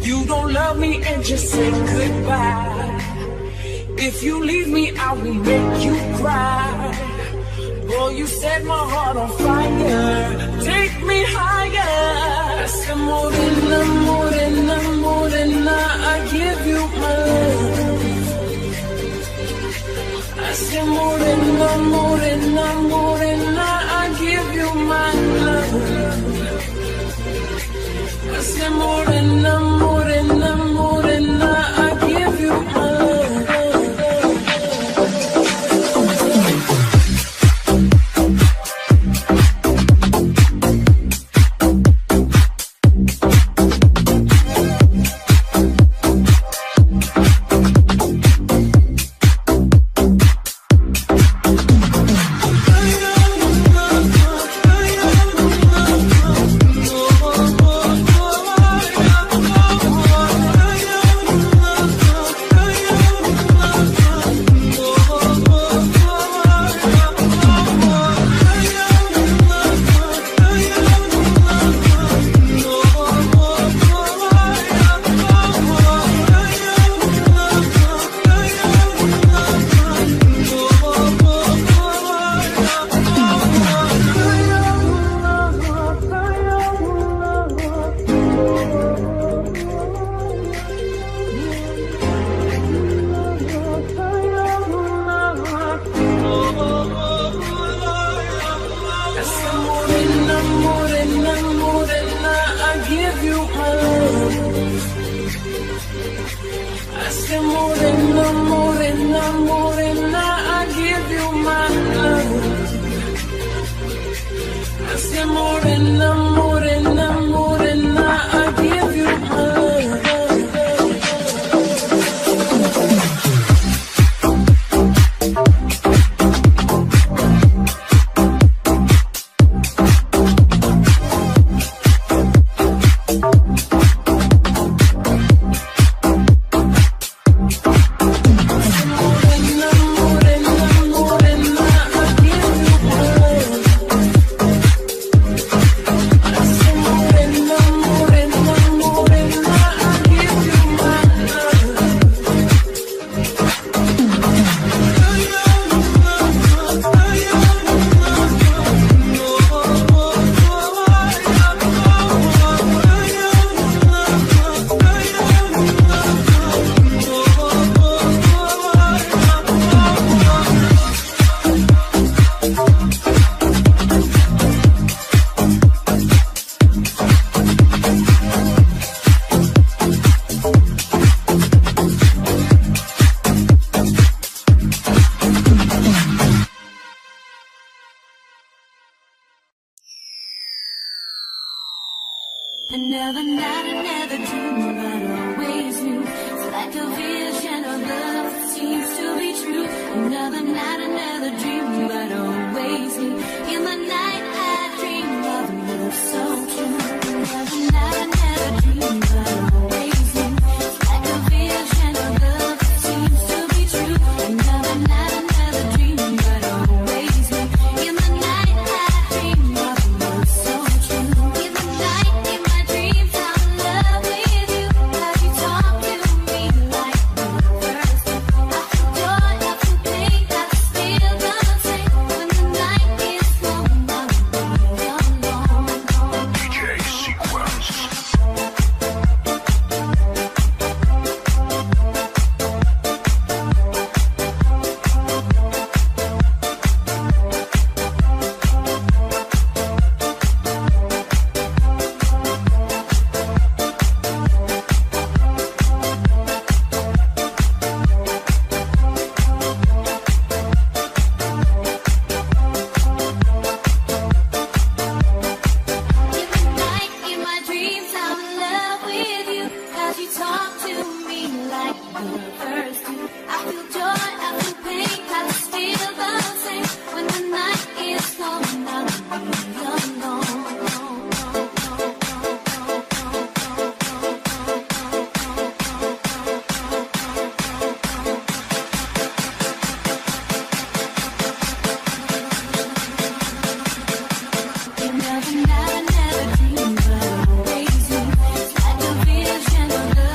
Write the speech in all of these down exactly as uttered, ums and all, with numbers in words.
you don't love me and just say goodbye. If you leave me, I will make you cry. Boy, you set my heart on fire. Take me higher. Say morena, morena, morena, I give you my love. I say morena, morena, morena, I give you my love. I say morena, morena, morena, I give you my love. Another night, another dream, but always new. It's like a vision of love that seems to be true. Another night, another dream, but always new. In the night, I dream of love so true. Another night, another dream, but always new. It's like a vision of love that seems to be true. Another night, another dream, but always new. In the night, I dream of love so true. In the night, in my dreams, I'm in love with you. How you talk to me like the first. I feel joy, I feel pain, I feel the same. When the night is gone, I'll be alone. D J Sequence. In the night, in my dreams, I'm in love with you. Cause you talk to me like the first do. I feel joy, I feel pain, I feel the same. When the night is gone, I'll be alone. Another night, another dream, but always you. It's like a vision of love.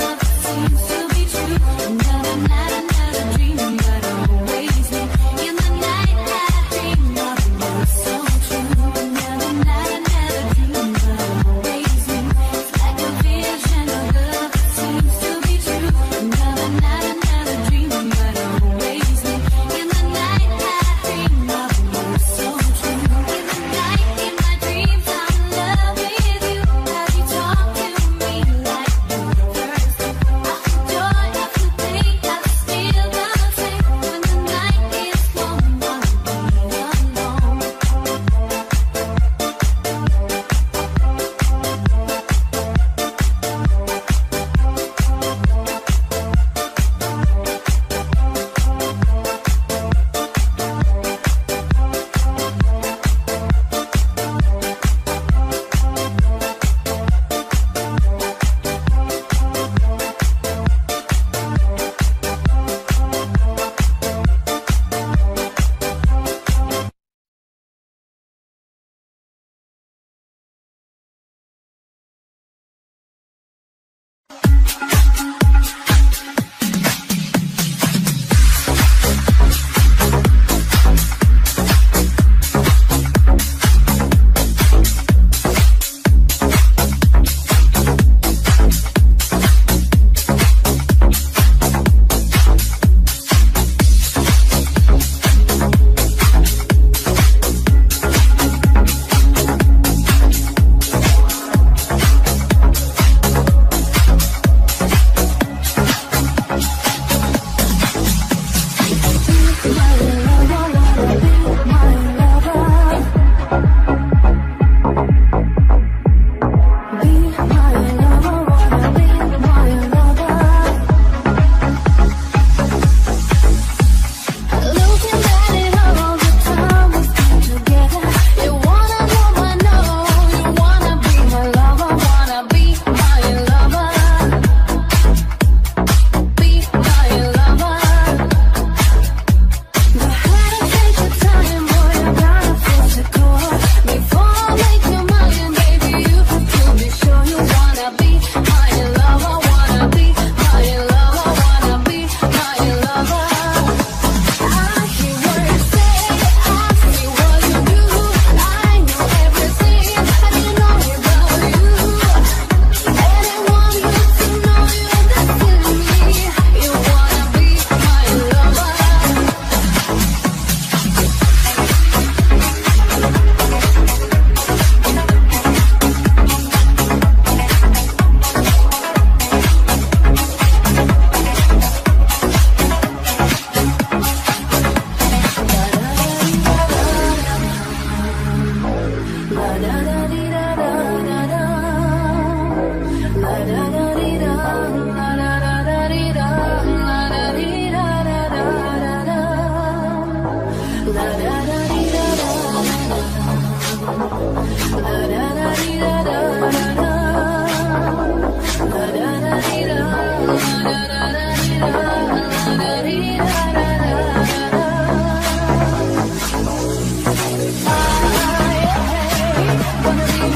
Wanna be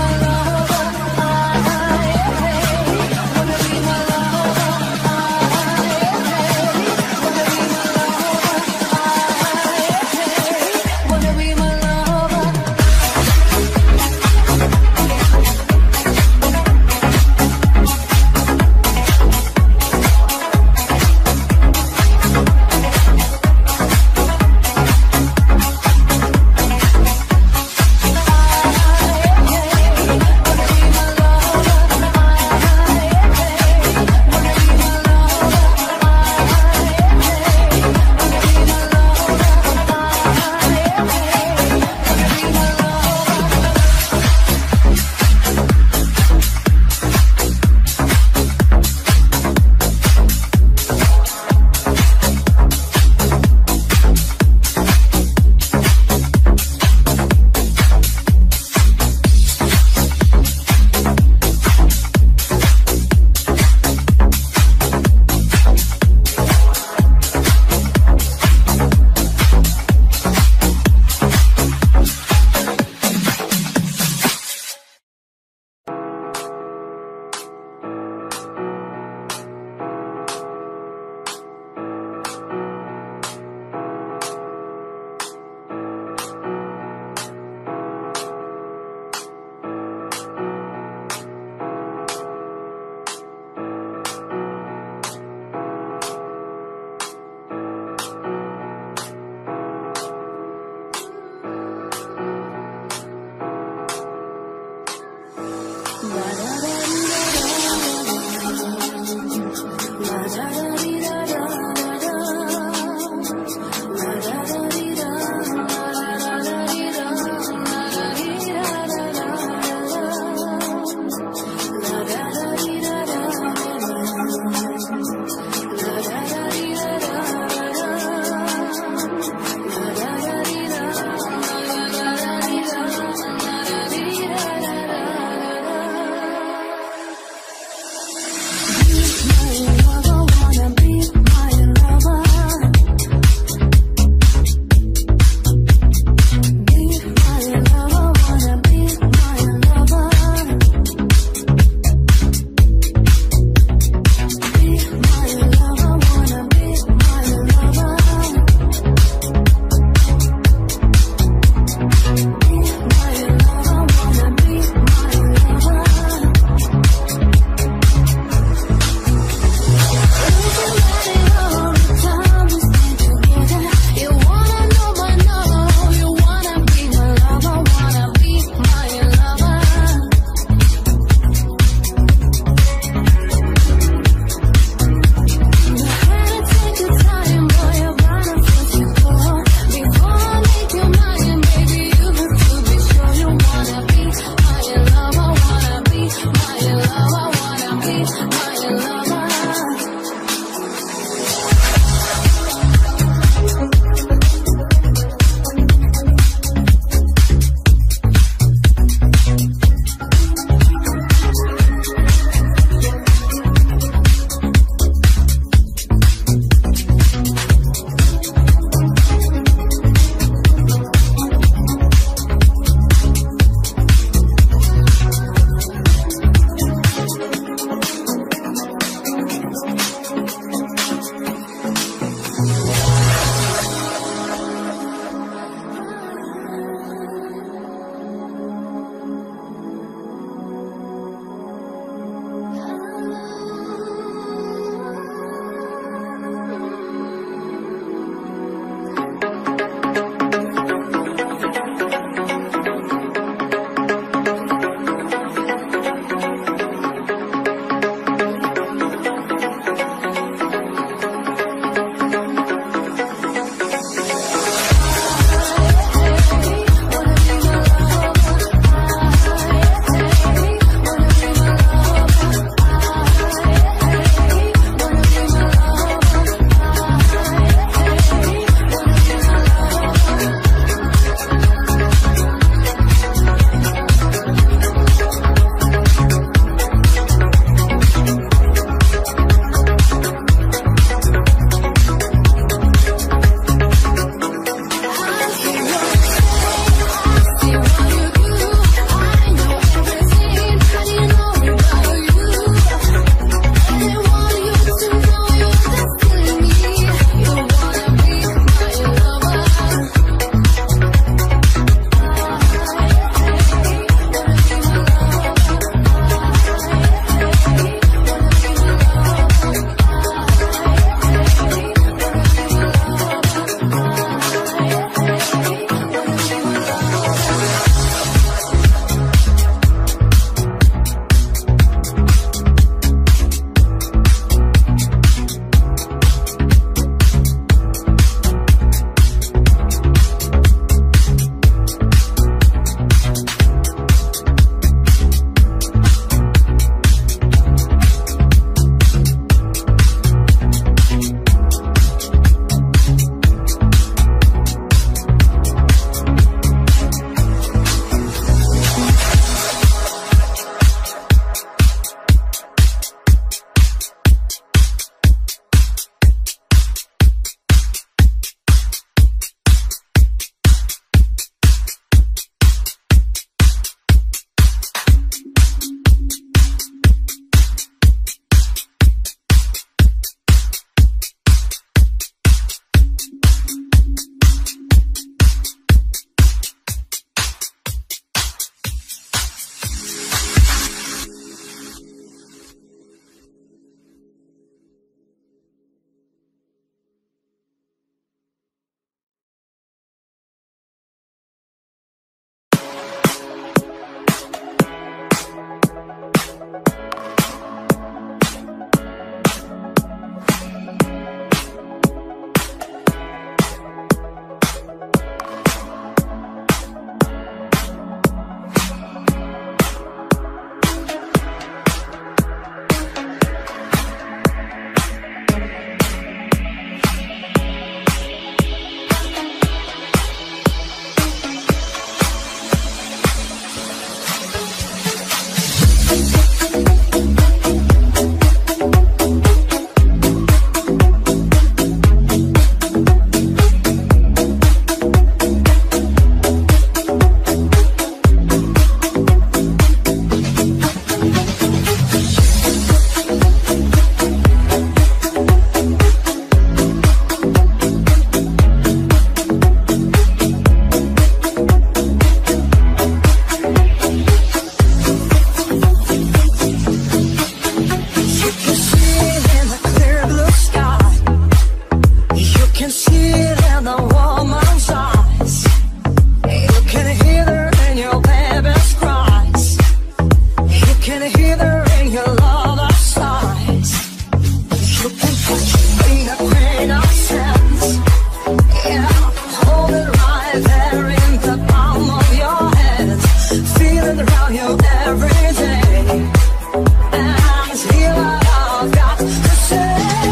can hear the ring, your love sighs. You can touch in a grain of sand. Yeah, hold it right there in the palm of your hand. Feeling around you every day. And hear what I've got to say.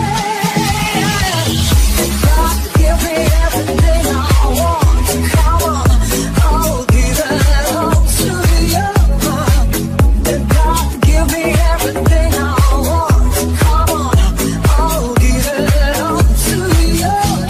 God, give me everything I want. Come on, I'll give it all to you. God, give me everything I want. Come on, I'll give it all to you.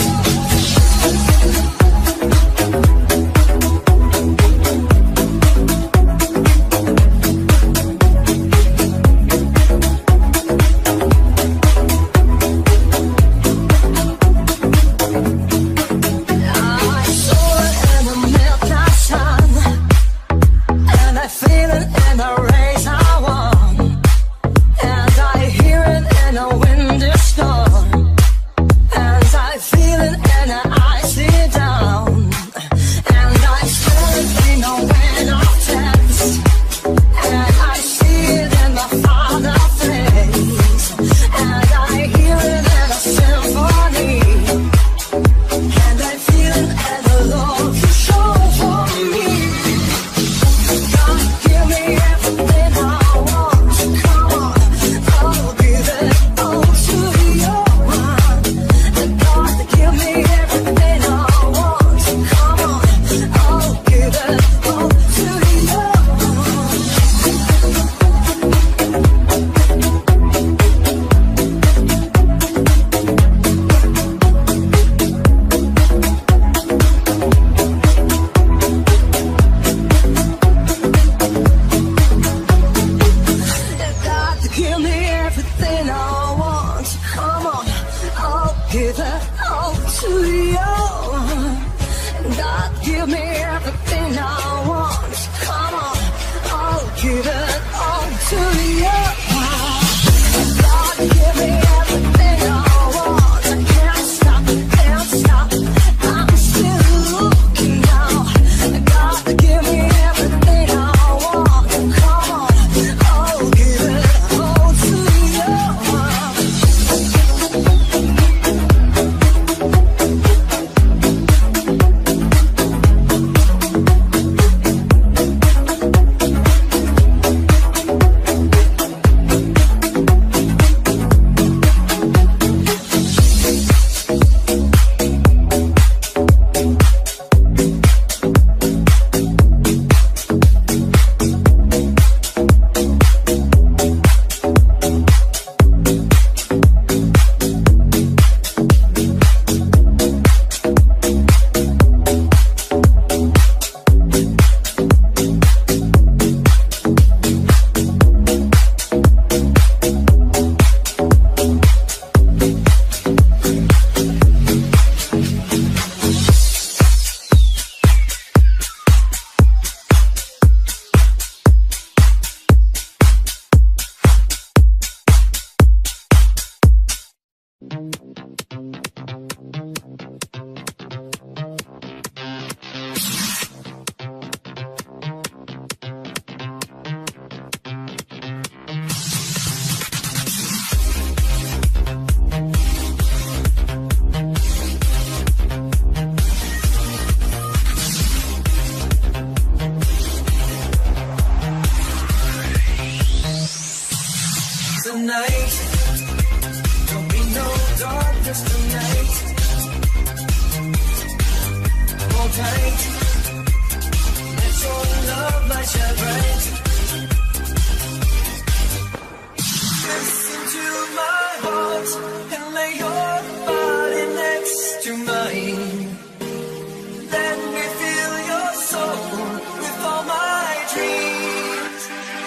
I saw it in the midnight sun, and I feel it in the rays I want, and I hear it in a windy storm, and I feel it in an icy down, and I smell it in a wind of tears, and I see it in my Father's face, and I hear it in a symphony. And I feel it and the love you show for me. God, give me everything I want. Come on, I'll give it all to you. And God, give me everything I want. Come on, I'll give it all to you. God, give me everything I want. Come on, I'll give it all to you. God, give me everything I want. Come on, I'll give it all to you. God, give me everything I want. I can't stop, can't stop. I'm still looking now. God, give me everything I want. Come on, I'll give it all to you. Tonight, there'll be no darkness tonight. Hold tight, let your love light shine bright. Listen to my heart and lay your body next to mine. Let me fill your soul with all my dreams.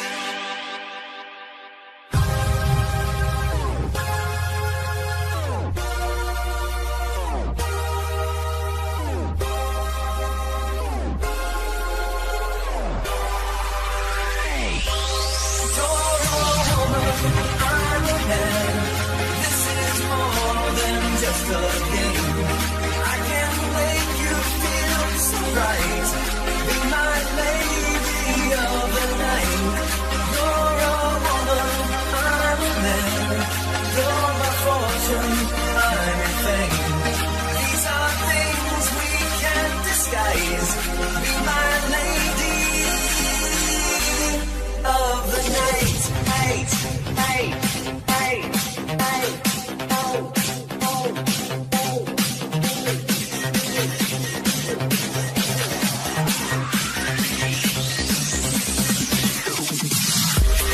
This is more than just a game. I can make you feel so right. Be my lady of the night. You're all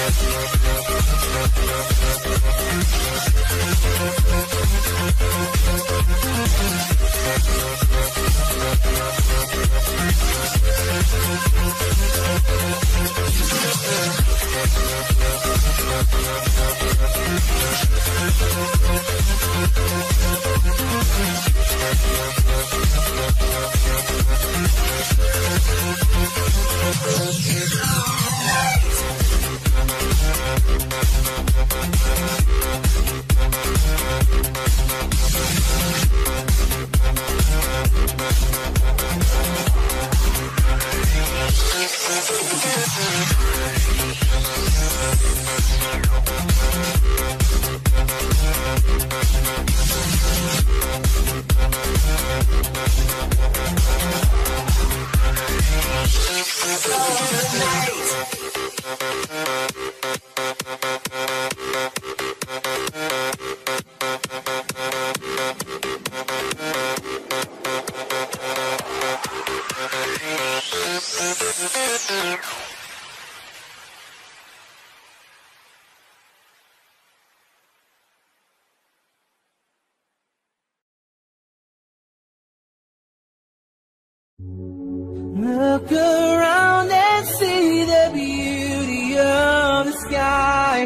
Look around and see the beauty of the sky.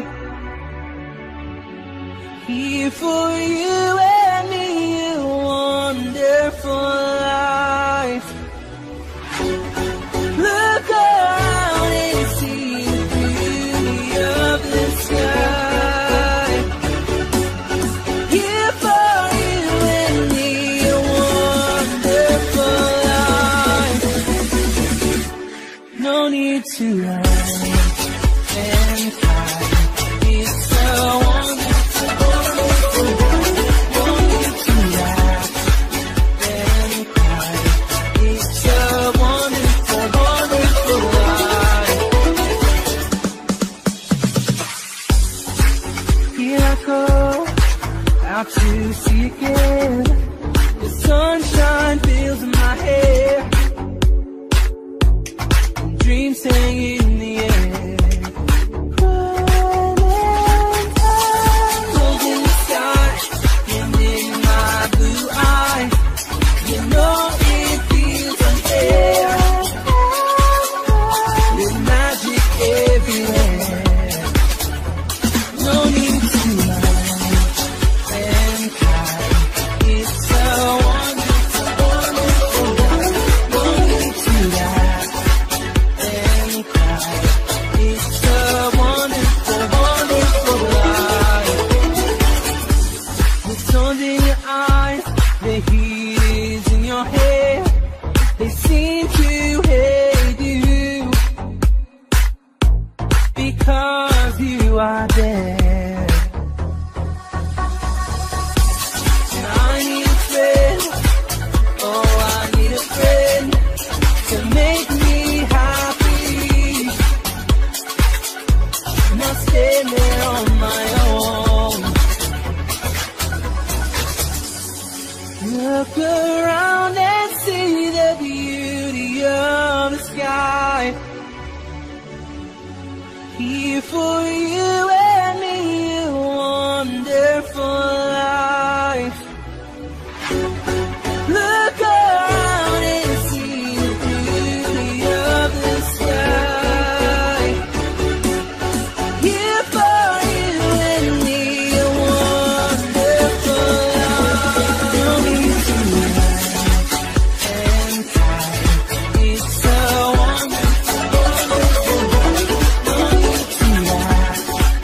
Here for you and me, a wonderful life. Look around and see the beauty of the sky. Here for you and me, a wonderful life. No need to run and hide. It's so wonderful. No need to laugh and cry. It's a wonderful, wonderful life. Here I go, out to sea again. The sunshine fills my hair. Dreams hang in the air. Crying gold in the sky and in my blue eyes. You know it feels unfair. There's magic everywhere. No need to lie and cry. It's so wonderful, wonderful life. No need to lie. It's a wonderful, wonderful life. The sun's in your eyes, the heat is in your hair. They seem to hate you because you are there. And I need a friend, oh I need a friend to make me happy. Not stand there on my own. Look around and see the beauty of the sky. Here for you and me, a wonderful life. Look around and see the beauty of the sky. Here for you and me, a wonderful life. No need to lie and cry. It's so wonderful, wonderful life. No need to lie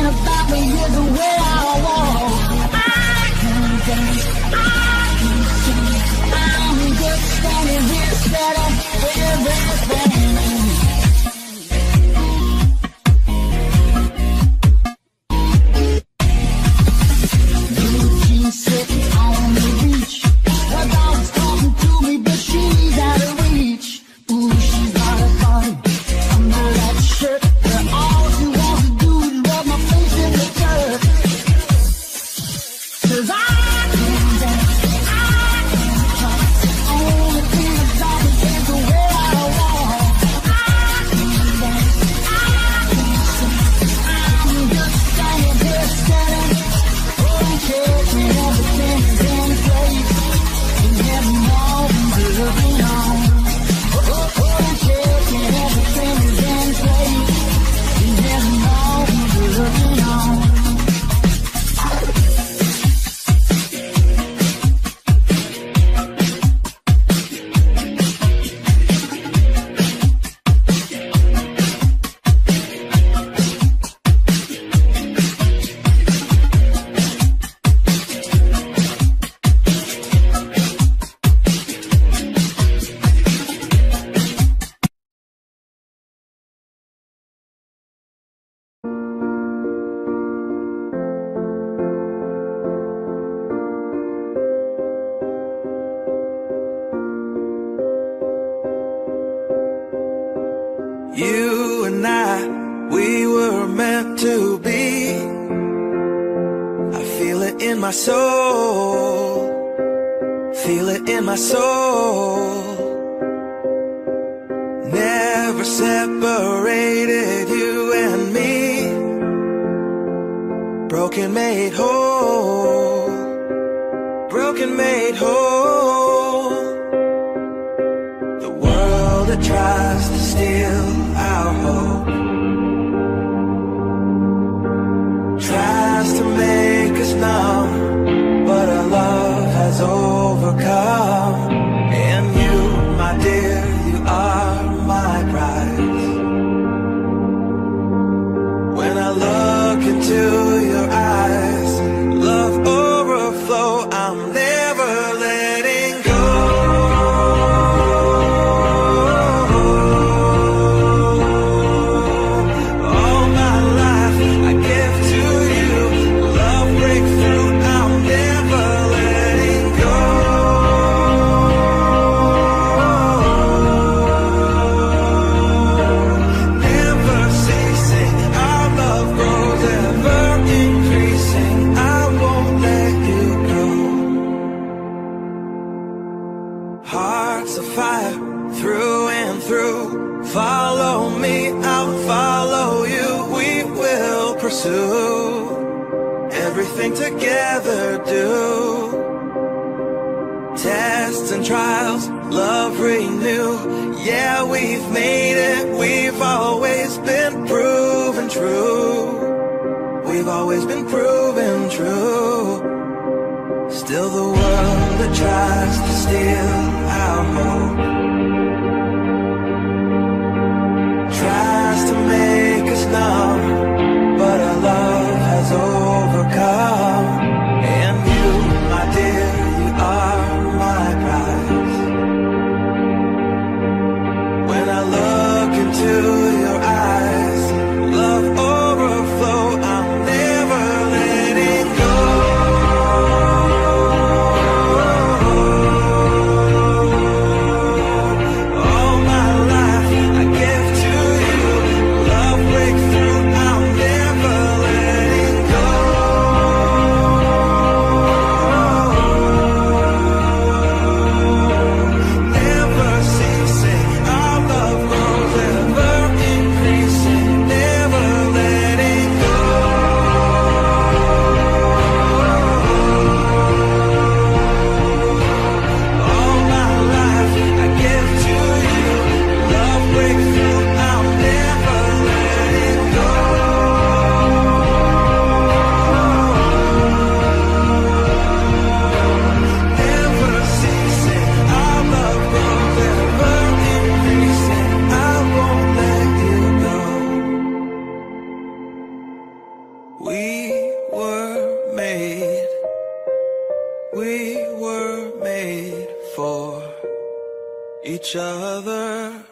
about me is the way I walk. I can dance, I can sing. I'm just standing here setting everything. Sitting on the beach, her dog's talking to me, but she's out of reach. Ooh, she's got a body under that shirt, where all she wants to do is rub my face in the dirt. 'Cause I can dance, I can talk, the only thing about me is the way I walk. I can dance, I can sing, I'm just standing here standing. Everything is in place, and heaven knows I'm looking on. Oh, oh, everything is in place, and heaven knows I'm looking on. You and I, we were meant to be. I feel it in my soul, feel it in my soul. Never separated, you and me. Broken made whole, broken made whole. The world that tries to steal our hope tries to make us numb, but our love has overcome. And you, my dear, you are my prize. When I look into your eyes, love overflow, I'm never letting go. Hearts of fire through and through. Follow me, I'll follow you. We will pursue everything together, do. Tests and trials, love renew. Yeah, we've made it. We've always been proven true. We've always been proven true. Still the world that tries to steal our hope tries to make us numb, but our love has overcome. And you, my dear, you are my prize. When I look into your eyes, love overflow, I'm never letting go. We were made, we were made for each other.